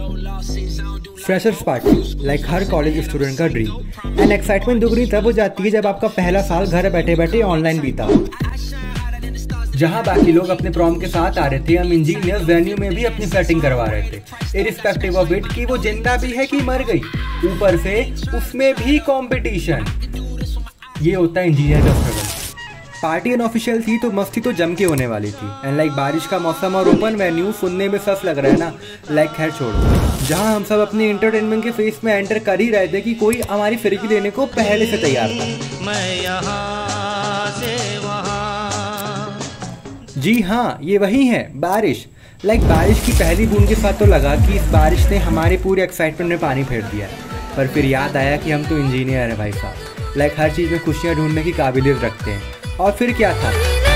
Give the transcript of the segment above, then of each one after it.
Freshers party like हर college student का dream and excitement दुगनी तब हो जाती है जब आपका पहला साल घर बैठे बैठे ऑनलाइन बीता हो। जहां बाकी लोग अपने प्रॉम के साथ आ रहे थे, हम इंजीनियर्स वेन्यू में भी अपनी सेटिंग करवा रहे थे, इरिस्पेक्टिव ऑफ इट कि वो जिंदा भी है कि मर गई। ऊपर से उसमें भी कंपटीशन। ये होता है इंजीनियर का स्ट्रगल। पार्टी अनऑफिशियल थी तो मस्ती तो जम के होने वाली थी एंड लाइक बारिश का मौसम और ओपन वेन्यू सुनने में सस लग रहा है ना, लाइक खैर छोड़ो। जहां हम सब अपने एंटरटेनमेंट के फेस में एंटर कर ही रहे थे कि कोई हमारी फिरकी लेने को पहले से तैयार था। मैं यहाँ से वहाँ। जी हाँ, ये वही है बारिश। लाइक बारिश की पहली बूंद के साथ तो लगा कि इस बारिश ने हमारे पूरे एक्साइटमेंट में पानी फेर दिया, पर फिर याद आया कि हम तो इंजीनियर हैं भाई साहब। लाइक हर चीज़ में खुशियाँ ढूंढने की काबिलियत रखते हैं। और फिर क्या था,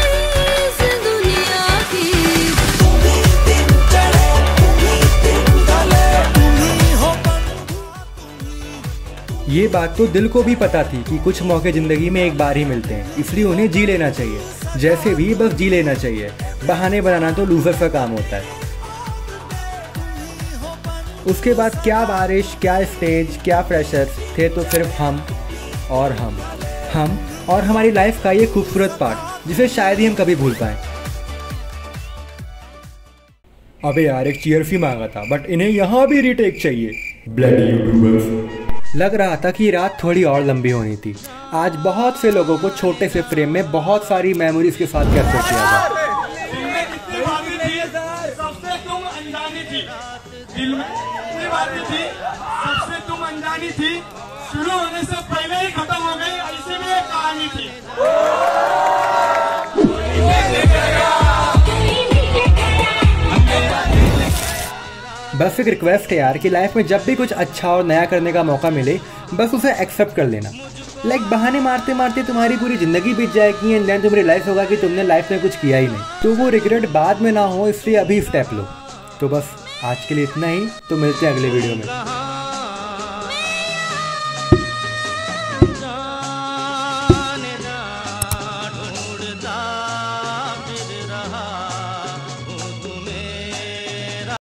ये बात तो दिल को भी पता थी कि कुछ मौके जिंदगी में एक बार ही मिलते हैं, इसलिए उन्हें जी लेना चाहिए। जैसे भी बस जी लेना चाहिए। बहाने बनाना तो लूजर का काम होता है। उसके बाद क्या बारिश, क्या स्टेज, क्या फ्रेशर्स थे तो सिर्फ हम और हमारी लाइफ का ये खूबसूरत पार्ट जिसे शायद ही हम कभी भूल पाए। अबे यार, एक चीयर भी मांगा था बट इन्हें यहाँ भी रीटेक चाहिए। Bloody YouTubers. लग रहा था कि रात थोड़ी और लंबी होनी थी। आज बहुत से लोगों को छोटे से फ्रेम में बहुत सारी मेमोरीज के साथ कैप्चर किया था। शुरू होने से पहले ही खत्म हो गई, ऐसी भी एक कहानी थी। बस एक रिक्वेस्ट है यार कि लाइफ में जब भी कुछ अच्छा और नया करने का मौका मिले बस उसे एक्सेप्ट कर लेना। लाइक बहाने मारते मारते तुम्हारी पूरी जिंदगी बीत जाएगी एंड देन तुम्हें रियलाइज होगा कि तुमने लाइफ में कुछ किया ही नहीं, तो वो रिग्रेट बाद में ना हो, इसलिए अभी स्टेप लो। तो बस आज के लिए इतना ही, तो मिलते हैं अगले वीडियो में।